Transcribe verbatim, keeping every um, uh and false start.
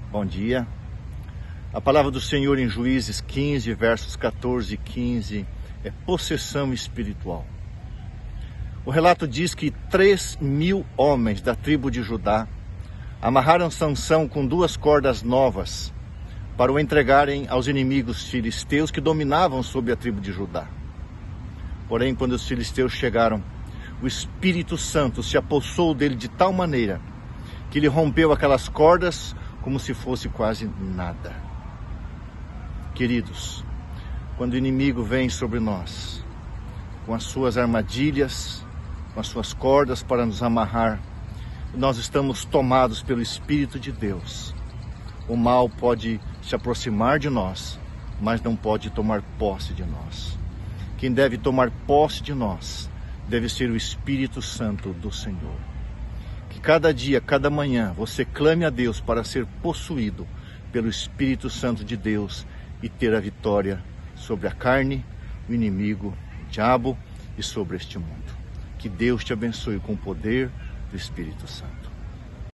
Bom dia. A palavra do Senhor em Juízes quinze, versos quatorze e quinze, é possessão espiritual. O relato diz que três mil homens da tribo de Judá amarraram Sansão com duas cordas novas para o entregarem aos inimigos filisteus que dominavam sobre a tribo de Judá. Porém, quando os filisteus chegaram, o Espírito Santo se apossou dele de tal maneira que ele rompeu aquelas cordas como se fosse quase nada. Queridos, quando o inimigo vem sobre nós, com as suas armadilhas, com as suas cordas para nos amarrar, nós estamos tomados pelo Espírito de Deus. O mal pode se aproximar de nós, mas não pode tomar posse de nós. Quem deve tomar posse de nós deve ser o Espírito Santo do Senhor. Que cada dia, cada manhã, você clame a Deus para ser possuído pelo Espírito Santo de Deus e ter a vitória sobre a carne, o inimigo, o diabo e sobre este mundo. Que Deus te abençoe com o poder do Espírito Santo.